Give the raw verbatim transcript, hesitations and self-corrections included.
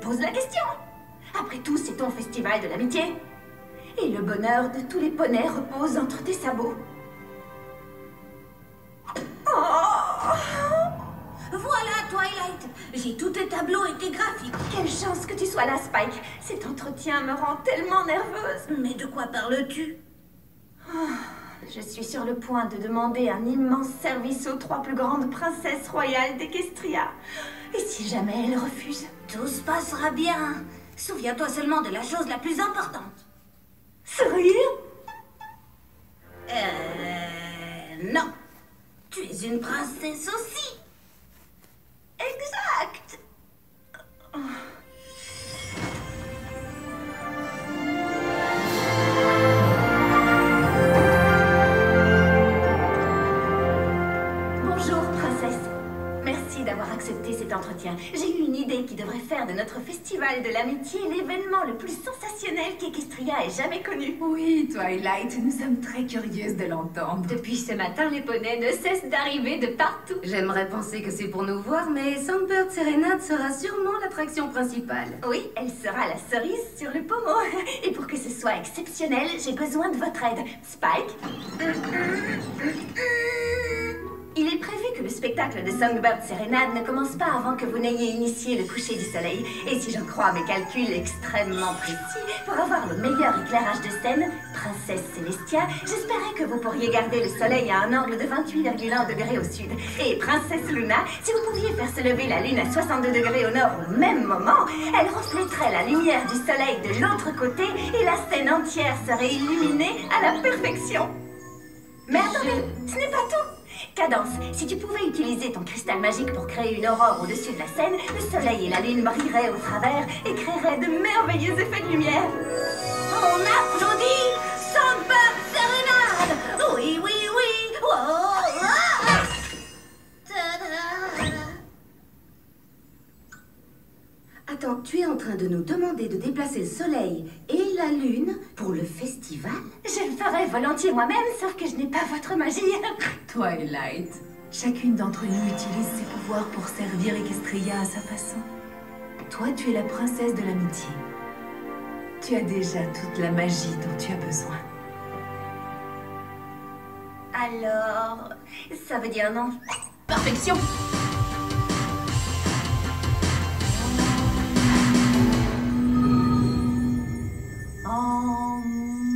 pose la question. Après tout, c'est ton festival de l'amitié. Et le bonheur de tous les poneys repose entre tes sabots. Oh! Voilà, Twilight. J'ai tous tes tableaux et tes graphiques. Quelle chance que tu sois là, Spike. Cet entretien me rend tellement nerveuse. Mais de quoi parles-tu? Oh, je suis sur le point de demander un immense service aux trois plus grandes princesses royales d'Equestria. Et si jamais elles refusent? Tout se passera bien. Souviens-toi seulement de la chose la plus importante. Sérieux? Euh... Non. Tu es une princesse aussi. Exact. Oh. Bonjour, princesse. Merci d'avoir accepté cet entretien. J'ai eu une idée qui devrait faire de notre festival de l'amitié l'événement le plus sensationnel qu'Equestria ait jamais connu. Oui, Twilight, nous sommes très curieuses de l'entendre. Depuis ce matin, les poneys ne cessent d'arriver de partout. J'aimerais penser que c'est pour nous voir, mais Songbird Serenade sera sûrement l'attraction principale. Oui, elle sera la cerise sur le pommeau. Et pour que ce soit exceptionnel, j'ai besoin de votre aide. Spike? Il est prévu que le spectacle de Songbird Serenade ne commence pas avant que vous n'ayez initié le coucher du soleil. Et si j'en crois mes calculs extrêmement précis, pour avoir le meilleur éclairage de scène, Princesse Celestia, j'espérais que vous pourriez garder le soleil à un angle de vingt-huit virgule un degrés au sud. Et Princesse Luna, si vous pouviez faire se lever la lune à soixante-deux degrés au nord au même moment, elle reflèterait la lumière du soleil de l'autre côté et la scène entière serait illuminée à la perfection. Mais attendez, ce n'est pas tout. Cadence, si tu pouvais utiliser ton cristal magique pour créer une aurore au-dessus de la scène, le soleil et la lune brilleraient au travers et créeraient de merveilleux effets de lumière. On applaudit Songbird Serenade. Oui, oui, oui. Oh, ah. Ta-da. Attends, tu es en train de nous demander de déplacer le soleil et la lune pour le festival? Je le ferais volontiers moi-même, sauf que je n'ai pas votre magie. Twilight, chacune d'entre nous utilise ses pouvoirs pour servir Equestria à sa façon. Toi, tu es la princesse de l'amitié. Tu as déjà toute la magie dont tu as besoin. Alors, ça veut dire non? Perfection! En